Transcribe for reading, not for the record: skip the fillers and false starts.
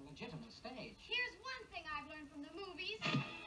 legitimate stage. Here's one thing I've learned from the movies.